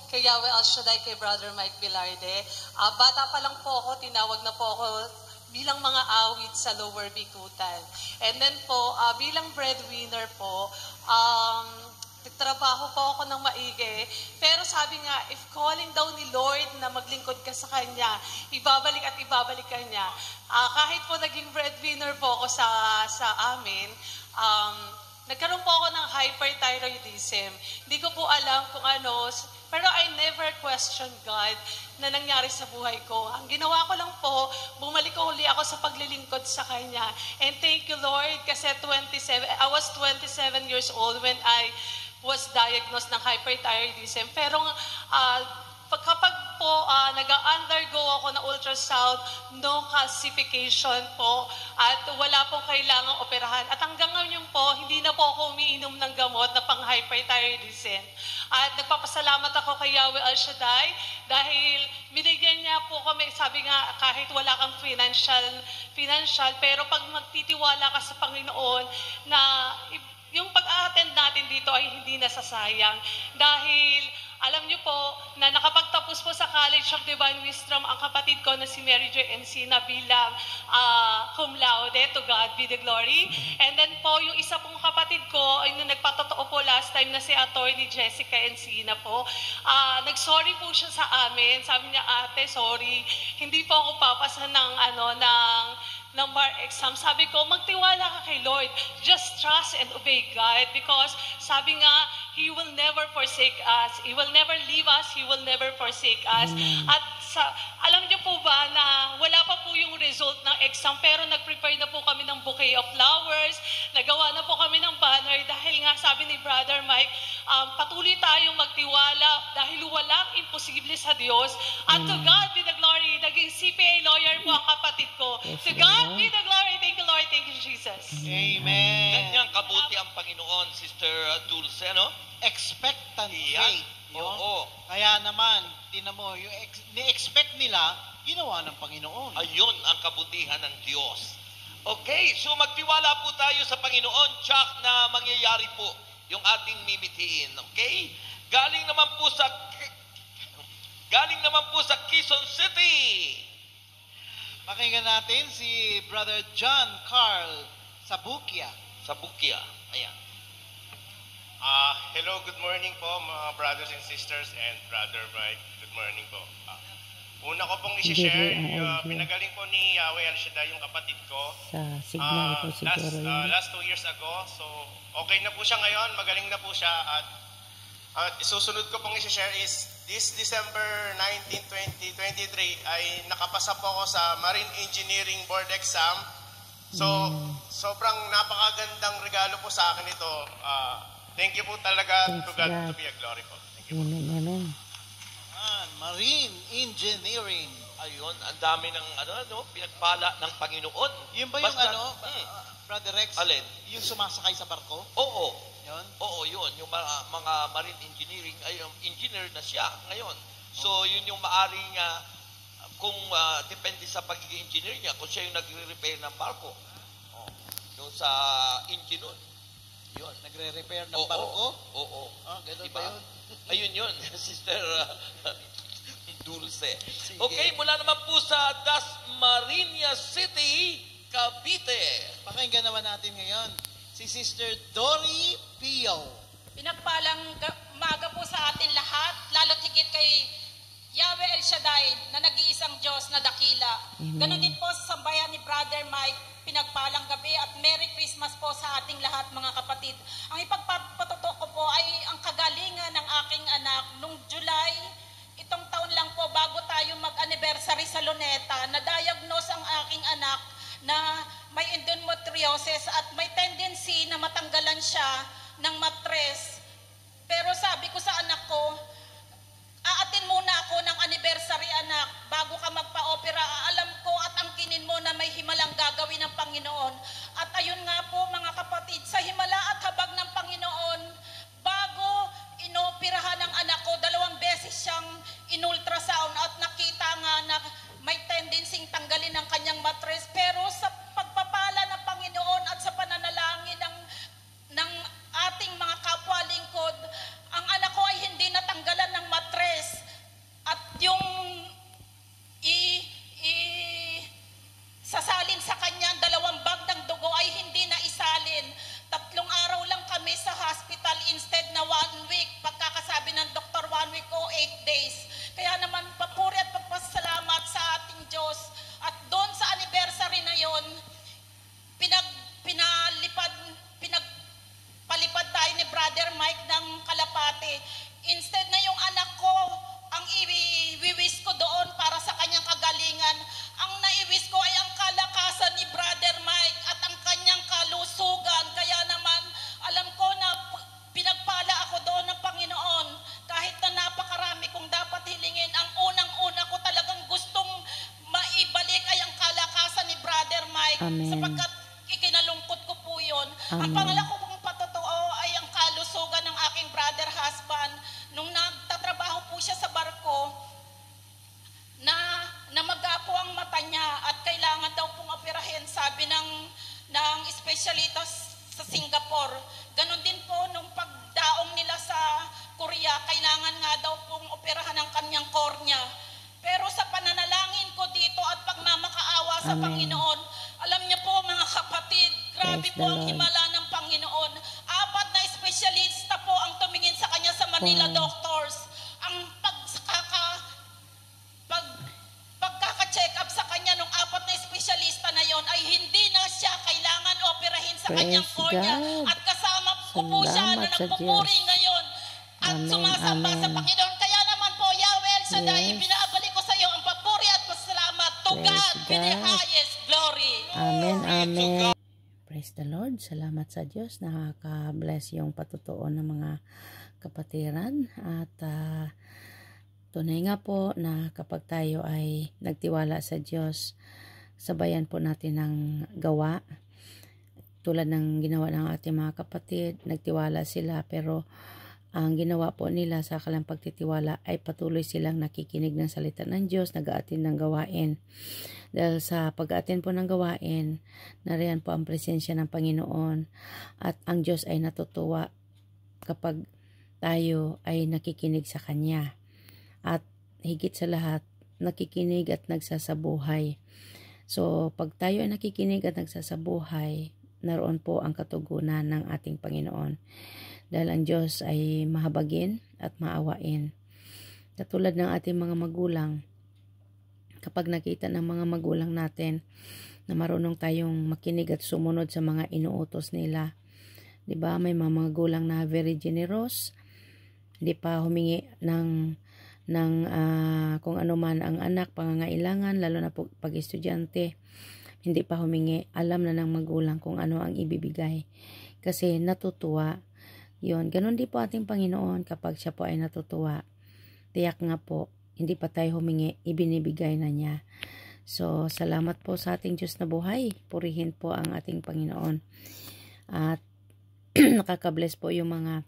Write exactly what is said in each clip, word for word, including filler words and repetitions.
kay Yahweh El Shaddai, kay Brother Mike Velarde. Uh, bata pa lang po ako, tinawag na po ako bilang mga awit sa Lower Bikutan. And then po, uh, bilang breadwinner po, um, nagtrabaho po ako ng maigi. Pero sabi nga, if calling daw ni Lord na maglingkod ka sa Kanya, ibabalik at ibabalik ka niya. Uh, kahit po naging breadwinner po ako sa, sa amin, um, nagkaroon po ako ng hyperthyroidism. Hindi ko po alam kung ano, pero I never questioned God na nangyari sa buhay ko. Ang ginawa ko lang po, bumalik ko uli ako sa paglilingkod sa Kanya. And thank you, Lord, kasi twenty-seven, I was twenty-seven years old when I was diagnosed ng hyperthyroidism. Pero uh, kapag po uh, nag-undergo ako ng ultrasound, no calcification po, at wala pong kailangang operahan. At hanggang ngayon po, hindi na po ako umiinom ng gamot na pang hyperthyroidism. At nagpapasalamat ako kay Yahweh El Shaddai dahil binigyan niya po kami, sabi nga, kahit wala kang financial, financial pero pag magtitiwala ka sa Panginoon na yung pag-attend natin dito ay hindi nasasayang. Dahil alam niyo po na nakapagtapos po sa College of Divine Wisdom ang kapatid ko na si Mary Joy Encina bilang uh, cum laude, to God be the glory. And then po yung isa pong kapatid ko ay nung nagpatotoo po last time na si Attorney Jessica Encina po, uh, nag-sorry po siya sa amin. Sabi niya, ate, sorry, hindi po ako papasa ng ano, ng ng bar exam. Sabi ko, magtiwala ka kay Lord. Just trust and obey God because sabi nga, He will never forsake us. He will never leave us. He will never forsake us. Amen. At sa, alam niyo po ba na wala pa po yung result ng exam pero nag-prepare na po kami ng bouquet of flowers. Nagawa na po kami ng banner dahil nga sabi ni Brother Mike, um, patuloy tayong magtiwala dahil walang imposible sa Diyos. At to God be the glory. Naging C P A lawyer po ang kapatid ko. To God be the glory. Thank you, Lord. Thank you, Jesus. Amen. Ganyan kabuti ang Panginoon, Sister Dulce, no? Expectant Yan. faith. No? Oo. Kaya naman, tinan mo, yung ex- ni-expect nila, ginawa ng Panginoon. Ayun ang kabutihan ng Diyos. Okay, so magtiwala po tayo sa Panginoon, Chuck, na mangyayari po yung ating mimitiin. Okay? Galing naman po sa galing naman po sa Quezon City. Pakinggan natin si Brother John Carl Sabukia. Sabukia. Ayan. Uh, hello, good morning po mga brothers and sisters and Brother Mike. Good morning po. Uh, una ko pong isi-share, uh, pinagaling po ni Yahweh El Shaddai yung kapatid ko. Sa signal uh, po siguro last, uh, last two years ago. So, okay na po siya ngayon. Magaling na po siya. At uh, isusunod ko pong isi-share is this December nineteenth, twenty twenty-three ay nakapasa po ako sa Marine Engineering Board Exam. So, mm. sobrang napakagandang regalo po sa akin ito. Uh, Thank you po talaga. Thanks, to God, God to be a glory po. Thank you. Amen, amen. Ah, Marine Engineering. Ayun, ang dami ng ano, ano, pinagpala ng Panginoon. Yun ba yung Basta, ano, hmm. uh, Brother Rex? Alin? Yung sumasakay sa barko? Oo. Yun? Oo, yun. Yung mga, mga marine engineering, ay yung engineer na siya ngayon. So, yun yung maaring, uh, kung uh, depende sa pagiging engineer niya, kung siya yung nagre-repair ng barko. Oh, yung sa engine nun. Yun. Nagre-repair ng Oo, barko? Oo. oo. Ah, ganun Diba? ba yun? Ayun yun, Sister uh, Dulce. Sige. Okay, mula naman po sa Dasmariñas City, Cavite. Pakinggan naman natin ngayon si Sister Dory Pio. Pinagpalang umaga po sa atin lahat, lalo't higit kay Yahweh El Shaddai na nag-iisang Diyos na dakila. Amen. Ganon din po sa sambayan ni Brother Mike, pinagpalang gabi at Merry Christmas po sa ating lahat mga kapatid. Ang ipagpapatuto ko po ay ang kagalingan ng aking anak nung July, itong taon lang po bago tayo mag-anniversary sa Luneta, na-diagnose ang aking anak na may endometriosis at may tendency na matanggalan siya ng matres. Pero sabi ko sa anak ko, aatin muna ako ng anniversary anak bago ka magpa-opera. Alam ko at angkinin mo na may himalang gagawin ng Panginoon. At ayun nga po mga kapatid, sa himala at habag ng Panginoon, bago inoperahan ng anak ko, dalawang beses siyang in-ultrasound at nakita nga na may tendency tanggalin ang kanyang matres. Pero sa pagpapala ng Panginoon at sa pananalangin ng, ng ating mga kapwa lingkod, ang anak ko ay hindi na Amen. sapagkat ikinalungkot ko po yun. Ang Amen. pangalawa ko pong patotoo ay ang kalusugan ng aking brother husband. Nung nagtatrabaho po siya sa barko, na namaga po ang mata niya at kailangan daw pong operahin, sabi ng, ng espesyalista sa Singapore. Ganon din po nung pagdaong nila sa Korea, kailangan nga daw pong operahan ang kanyang kornea. Pero sa pananalangin ko dito at pagmamakaawa sa Amen. Panginoon, alam niyo po mga kapatid, grabe Praise po the ang Lord. himala ng Panginoon. Apat na espesyalista po ang tumingin sa kanya sa Manila Wow. Doctors. Ang pagkaka, pag, pagkaka-check up sa kanya ng apat na espesyalista na yon ay hindi na siya kailangan operahin sa Praise kanyang kornea. God. At kasama ko po siya na Salamat sa nagpupuri Diyos. ngayon at Amen, sumasamba sa amen. Panginoon. Kaya naman po, Yahweh El Shaddai, Yes. ibinaabalik ko sa iyo ang papuri at pasalamat. To Praise God be the God. highest glory. Amen, Glory to amen. God. Praise the Lord. Salamat sa Diyos. Nakaka-bless yung patutuon ng mga kapatiran. At ah, tunay nga po na kapag tayo ay nagtiwala sa Diyos, sabayan po natin ng gawa. Tulad ng ginawa ng ating mga kapatid, nagtiwala sila pero ang ginawa po nila sa kanilang pagtitiwala ay patuloy silang nakikinig ng salita ng Diyos, nag-aatin ng gawain. Dahil sa pag-aatin po ng gawain, nariyan po ang presensya ng Panginoon at ang Diyos ay natutuwa kapag tayo ay nakikinig sa Kanya. At higit sa lahat, nakikinig at nagsasabuhay. So, pag tayo ay nakikinig at nagsasabuhay, naroon po ang katugunan ng ating Panginoon. Dahil ang Diyos ay mahabagin at maawain. Katulad ng ating mga magulang, kapag nakita ng mga magulang natin na marunong tayong makinig at sumunod sa mga inuutos nila, di ba? May mga magulang na very generous, hindi pa humingi ng ng uh, kung ano man ang anak pangangailangan, lalo na po pag estudyante, hindi pa humingi, alam na ng magulang kung ano ang ibibigay kasi natutuwa. Yon, ganun din po ating Panginoon kapag siya po ay natutuwa. Tiyak nga po, hindi pa tayo humingi, ibinibigay na niya. So, salamat po sa ating Diyos na buhay. Purihin po ang ating Panginoon. At nakaka-bless po yung mga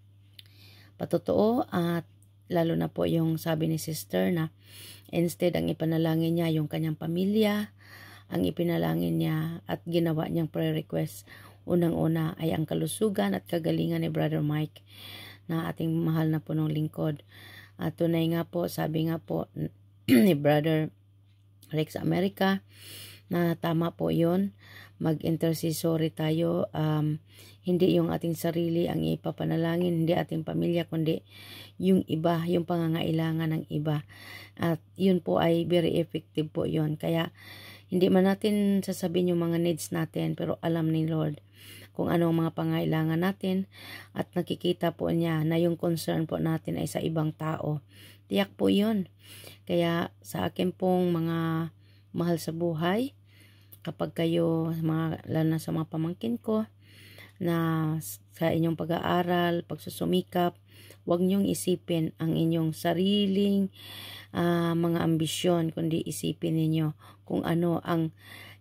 patotoo at lalo na po yung sabi ni sister na instead ang ipanalangin niya yung kanyang pamilya, ang ipinalangin niya at ginawa niyang prayer request unang-una ay ang kalusugan at kagalingan ni Brother Mike na ating mahal na punong lingkod. At tunay nga po, sabi nga po ni Brother Rex America na tama po yon, mag-intercessory tayo, um, hindi yung ating sarili ang ipapanalangin, hindi ating pamilya, kundi yung iba, yung pangangailangan ng iba. At yun po ay very effective po yon. Kaya hindi man natin sasabihin yung mga needs natin, pero alam ni Lord kung ano ang mga pangailangan natin at nakikita po niya na yung concern po natin ay sa ibang tao. Tiyak po yun. Kaya sa akin pong mga mahal sa buhay, kapag kayo, mga, lalo na sa mga pamangkin ko, na sa inyong pag-aaral, pagsusumikap, huwag niyong isipin ang inyong sariling uh, mga ambisyon, kundi isipin ninyo kung ano ang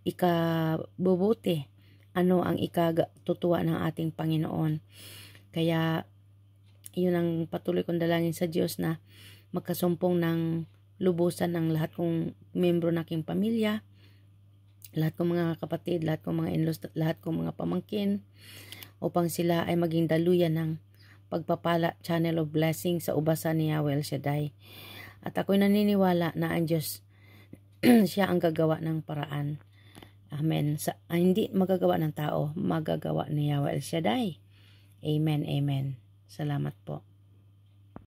ikabubuti, ano ang ikatutuwa ng ating Panginoon. Kaya yun ang patuloy kong dalangin sa Diyos na magkasumpong ng lubusan ng lahat kong membro ng aking pamilya, lahat kong mga kapatid, lahat kong mga in-laws, lahat kong mga pamangkin, upang sila ay maging daluyan ng pagpapala, channel of blessing sa ubasan ni Yahweh El Shaddai. At ako'y naniniwala na ang Diyos siya ang gagawa ng paraan. Amen. Sa, ah, hindi magagawa ng tao, magagawa ni Yahweh El Shaddai. Amen, amen. Salamat po.